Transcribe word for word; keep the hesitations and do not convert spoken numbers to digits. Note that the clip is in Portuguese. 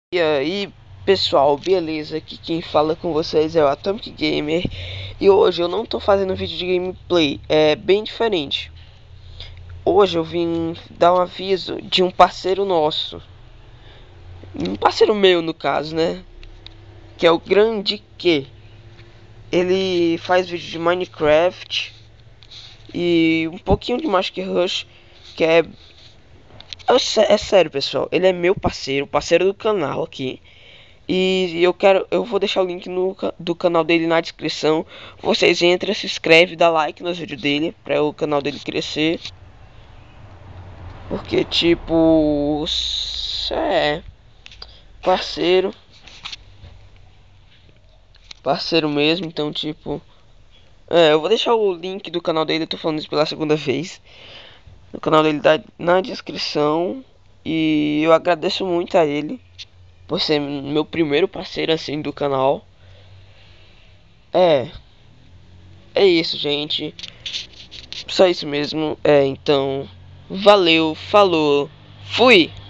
E aí pessoal, beleza? Aqui quem fala com vocês é o Atomic Gamer. E hoje eu não tô fazendo vídeo de gameplay, é bem diferente. Hoje eu vim dar um aviso de um parceiro nosso, um parceiro meu no caso, né? Que é o Grande Q. Ele faz vídeo de Minecraft e um pouquinho de Magic Rush, que é... É sério pessoal, ele é meu parceiro, parceiro do canal aqui. E eu quero, eu vou deixar o link no, do canal dele na descrição. Vocês entram, se inscreve, dá like nos vídeos dele para o canal dele crescer. Porque tipo, é parceiro, parceiro mesmo. Então tipo, é, eu vou deixar o link do canal dele. Eu tô falando isso pela segunda vez. O canal dele tá na descrição. E eu agradeço muito a ele por ser meu primeiro parceiro assim do canal. É. É isso, gente. Só isso mesmo. É, então. Valeu, falou, fui!